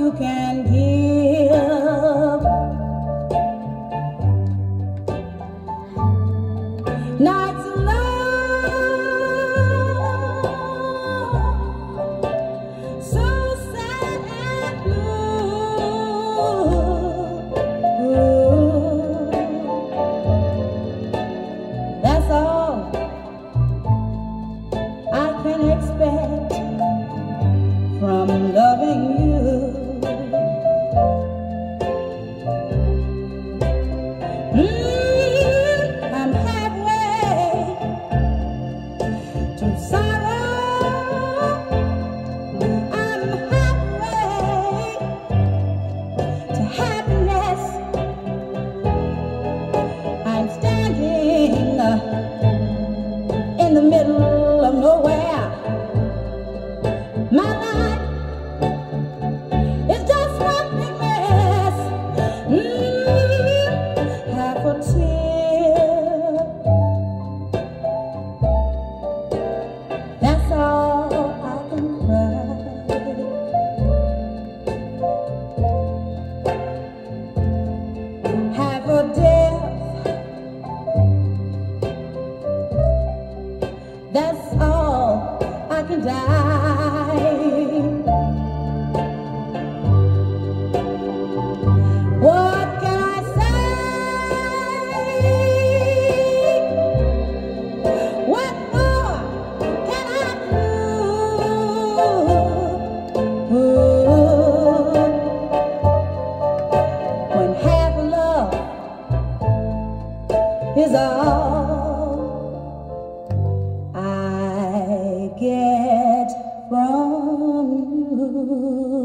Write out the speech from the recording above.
you can give. Nights alone, so sad and blue. That's all I can expect from loving you. I'm halfway to sorrow. I'm halfway to happiness. I'm standing in the middle of nowhere. My life is just one big mess. Half a tear, that's all I can cry. Half a death, that's all I can die. What can I say? What more can I do? When half love is all I get from you.